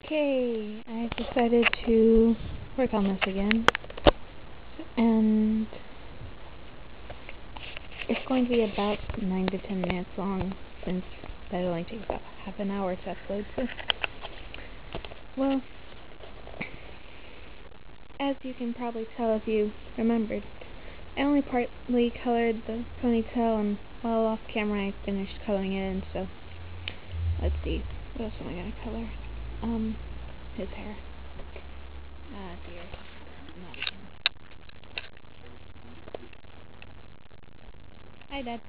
Okay, I've decided to work on this again, and it's going to be about 9 to 10 minutes long, since that only takes about half an hour to upload, so, well, as you can probably tell if you remembered, I only partly colored the ponytail, and while off camera I finished coloring it in, so, let's see, what else am I going to color? His hair. Dear. Not again. Hi, Dad.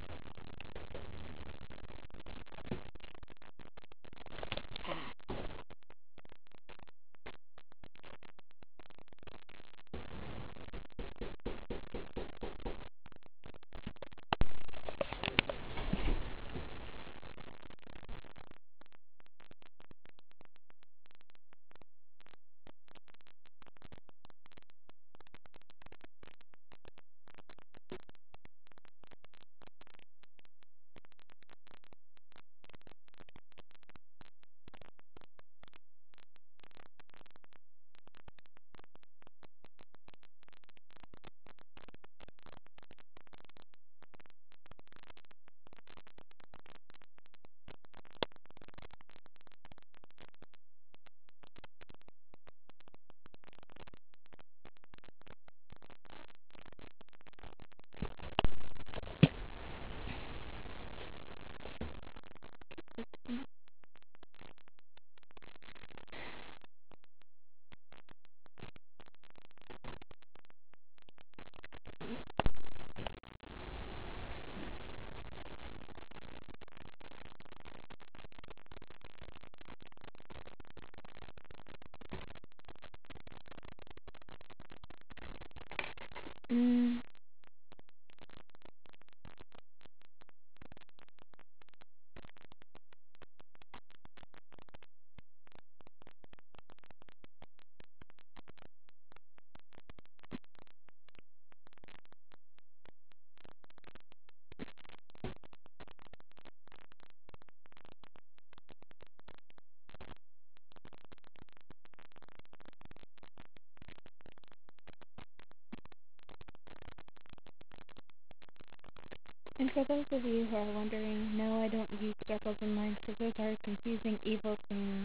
And for those of you who are wondering, no, I don't use circles and lines because those are confusing, evil things.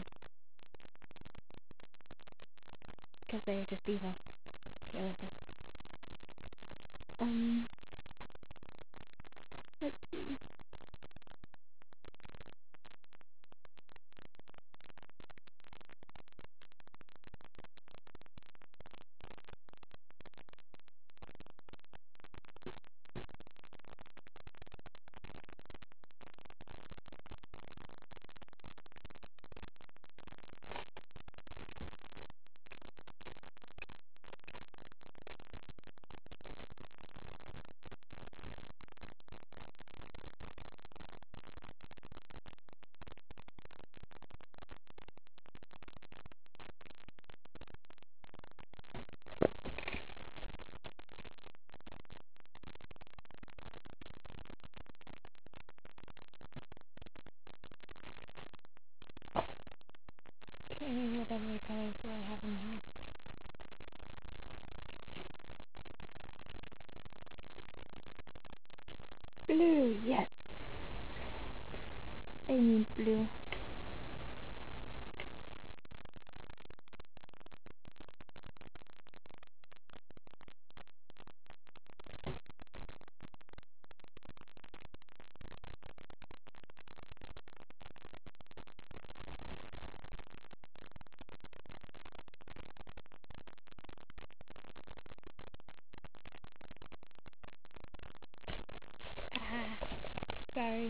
Because they are just evil. Let's see. Okay, what other colors do I have in here? Blue, yes. I need blue. Sorry.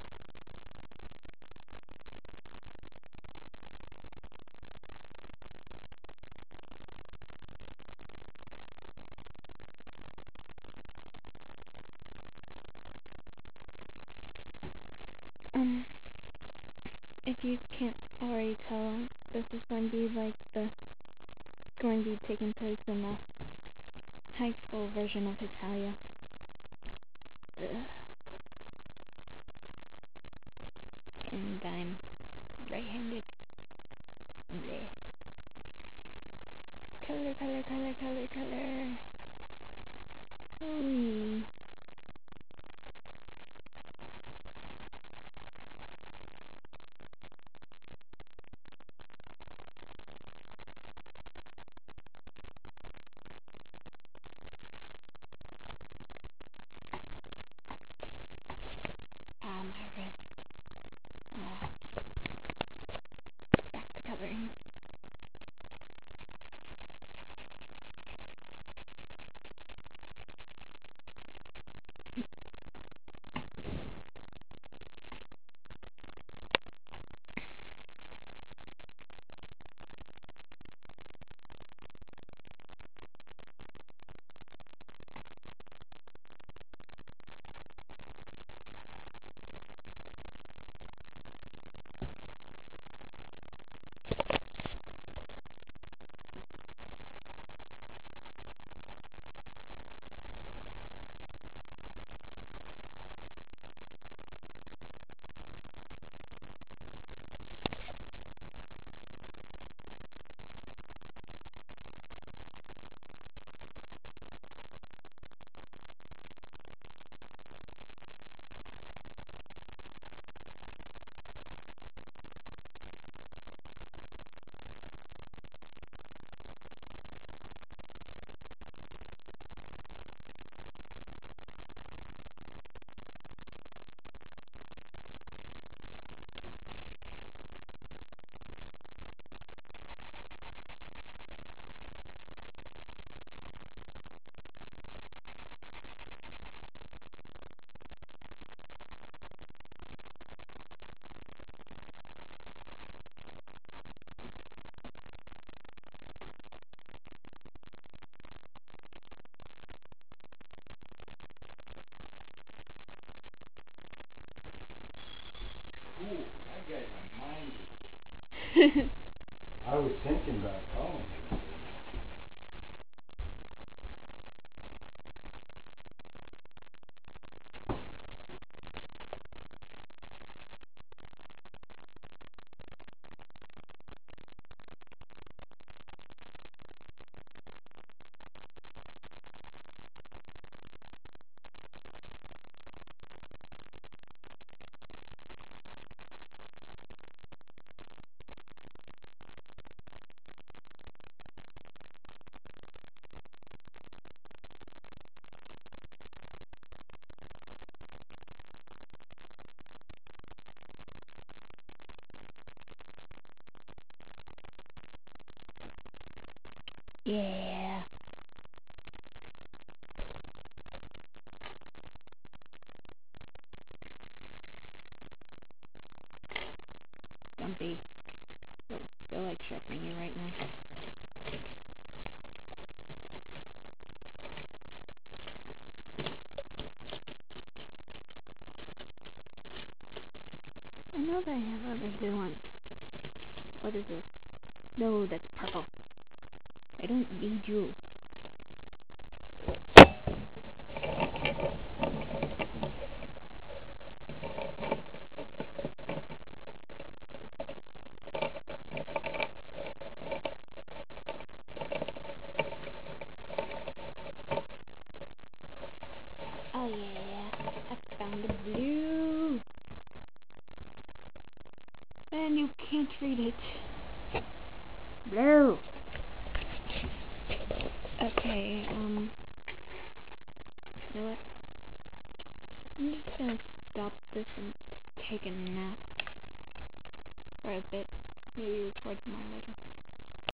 If you can't already tell, this is going to be like going to be taking place in the high school version of Italia. And I'm right-handed. Bleh. Color, color, color, color, color. Ooh. My wrist. Back to coloring. Ooh, that guy's a mind. I was thinking about calling him. Yeah. Don't be. Feel like sharpening you right now. I know that I have other blue ones. What is this? No, that's purple. I don't need you. Oh yeah, I found the blue. And you can't read it. Blue. Okay, you know what? I'm just gonna stop this and take a nap for a bit. Maybe record tomorrow later.